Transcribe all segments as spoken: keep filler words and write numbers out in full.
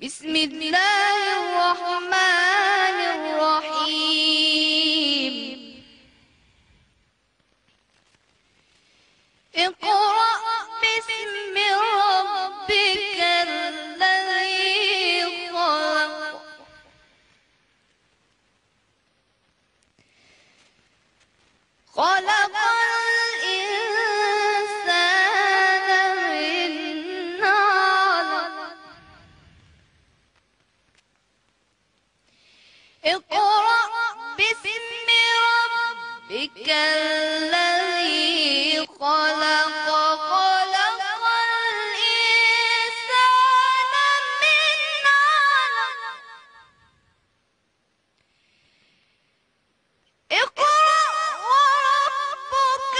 بسم الله الرحمن الرحيم. اقرأ باسم ربك الذي خلق. خلق الإنسان من علق. اقرأ باسم ربك الذي خلق. خلق الإنسان من علق. اقرأ وربك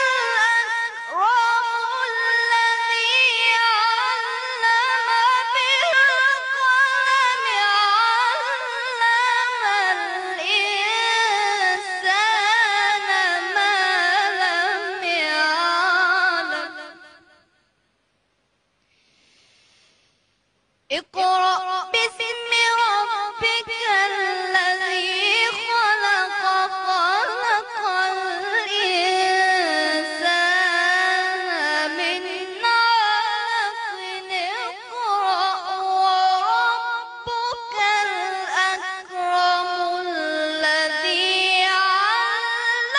الأكرم الذي علم بالقلم. علم الإنسان ما لم يعلم. اقرأ باسم ربك الذي خلق. خلق الإنسان من علق. اقرأ وربك الأكرم الذي علم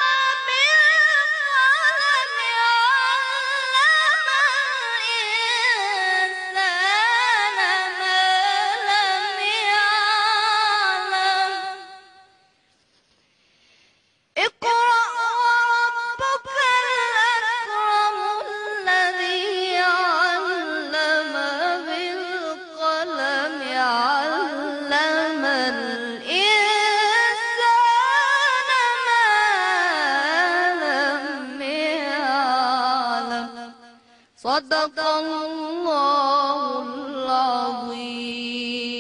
بالقلم. علم الإنسان ما لم يعلم. اقرأ وربك الأكرم الذي علم بالقلم. علم الإنسان ما لم يعلم. صدق الله العظيم.